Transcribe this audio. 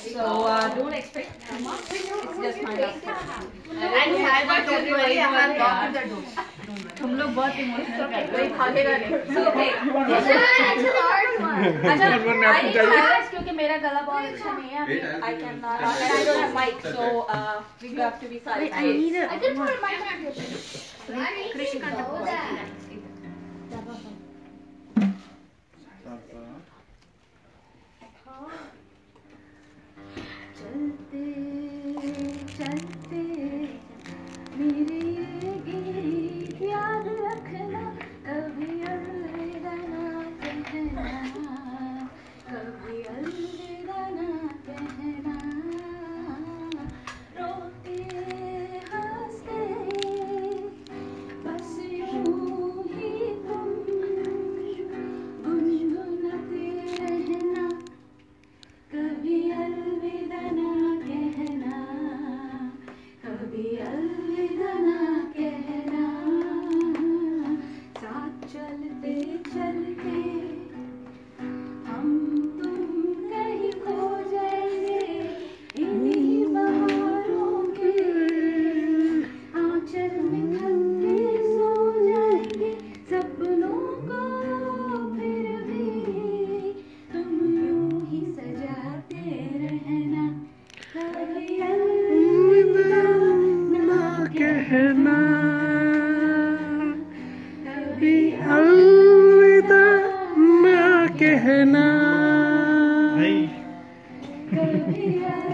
So don't expect too much. It's just my last time. And don't worry, I have locked the door. तुम लोग बहुत emotional कर रहे हो। कोई भागेगा नहीं। So okay. अच्छा, I need silence क्योंकि मेरा गला बहुत अच्छा नहीं है। I cannot and I don't have mic, so we have to be silent. I need it. I didn't put a mic on your Krishna का चलते चलते मेरे गीत याद रखना, कभी अलविदा ना कहना, कभी अलविदा ना कहना, रोते हंसते बस यूं ही तुम गुनगुनाते रहना, कभी अलविदा ना कहना, कभी अलविदा ना कहना, साथ चलते चलते हम तुम कहीं खो जाएंगे, इन्हीं बहारों के आंचल में थके सो जाएंगे, सपनों को फिर भी तुम यूं ही सजाते रहना, कभी अलविदा ना कहना, कभी अलविदा ना कहना, कभी